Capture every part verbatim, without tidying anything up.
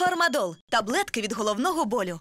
Фармадол – таблетки від головного болю.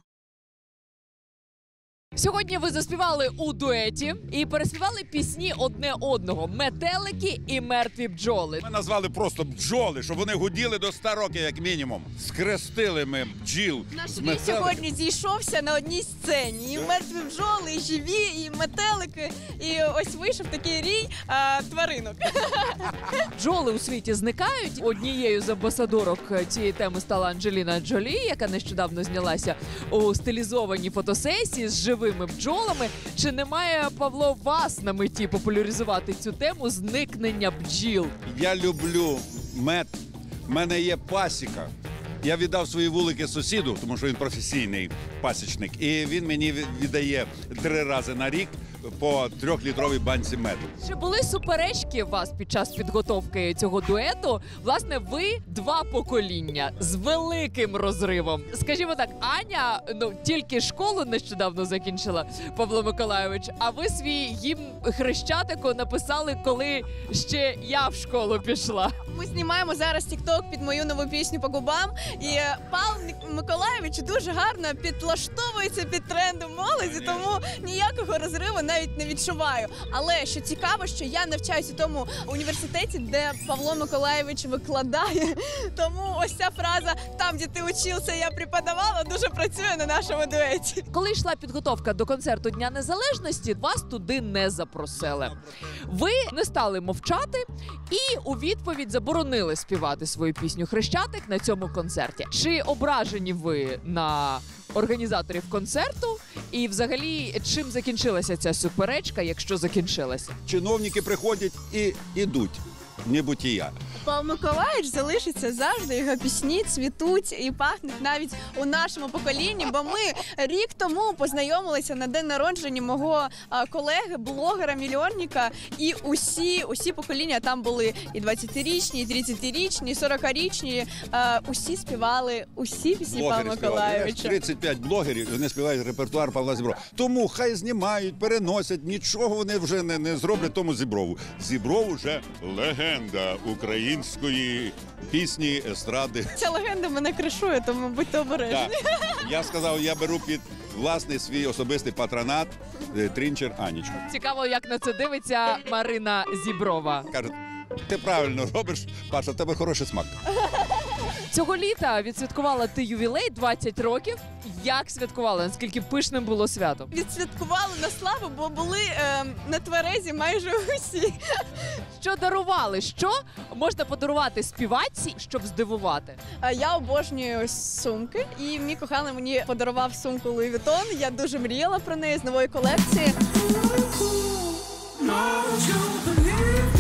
Сьогодні ви заспівали у дуеті і переспівали пісні одне одного «Метелики» і «Мертві бджоли». Ми назвали просто бджоли, щоб вони гуділи до ста років, як мінімум. Скрестили ми бджіл. Наш з рій метеликів. сьогодні зійшовся на одній сцені. І мертві бджоли, і живі, і метелики. І ось вийшов такий рій а, тваринок. Бджоли у світі зникають. Однією з амбасадорок цієї теми стала Анджеліна Джолі, яка нещодавно знялася у стилізованій фотосесії з живими бджолами. Чи немає, Павло, вас на меті популяризувати цю тему зникнення бджіл? Я люблю мед. В мене є пасіка. Я віддав свої вулики сусіду, тому що він професійний пасічник. І він мені віддає три рази на рік по трьохлітровій банці меду. Чи були суперечки у вас під час підготовки цього дуету? Власне, ви два покоління з великим розривом. Скажімо так, Аня, ну, тільки школу нещодавно закінчила, Павло Миколайович, а ви свій гімн Хрещатику написали, коли ще я в школу пішла. Ми знімаємо зараз тік-ток під мою нову пісню «По губам». І Павло Миколайович дуже гарно підлаштовується під трендом молоді, тому ніякого розриву навіть не відчуваю. Але що цікаво, що я навчаюся у тому університеті, де Павло Миколайович викладає. Тому ось ця фраза «там, де ти учився, я преподавала» дуже працює на нашому дуеті. Коли йшла підготовка до концерту Дня Незалежності, вас туди не запросили. Ви не стали мовчати і у відповідь заборонили співати свою пісню «Хрещатик» на цьому концерті. Чи ображені ви на організаторів концерту? І взагалі, чим закінчилася ця суперечка, якщо закінчилася? Чиновники приходять і йдуть. Небутія. Павло Миколайович залишиться завжди, його пісні цвітуть і пахнуть навіть у нашому поколінні, бо ми рік тому познайомилися на день народження мого а, колеги, блогера-мільйонника, і усі, усі покоління там були і двадцятирічні, і тридцятирічні, і сорокарічні, а, усі співали усі пісні Павла Миколайовича. тридцять п'ять блогерів, вони співають репертуар Павла Зіброва. Тому хай знімають, переносять, нічого вони вже не, не зроблять тому Зіброву. Зібров уже легенда української пісні, естради. Ця легенда мене кришує, тому будьте обережні. Так. Я сказав, я беру під власний свій особистий патронат Трінчер Анічку. Цікаво, як на це дивиться Марина Зіброва. Каже, ти правильно робиш, Паша, в тебе хороший смак. Цього літа відсвяткувала ти ювілей двадцять років. Як святкувала? Наскільки пишним було свято? Відсвяткували на славу, бо були е, нетверезі майже усі. Що дарували? Що можна подарувати співачці, щоб здивувати? А я обожнюю сумки, і мій коханий мені подарував сумку Луї Вітон. Я дуже мріяла про неї з нової колекції.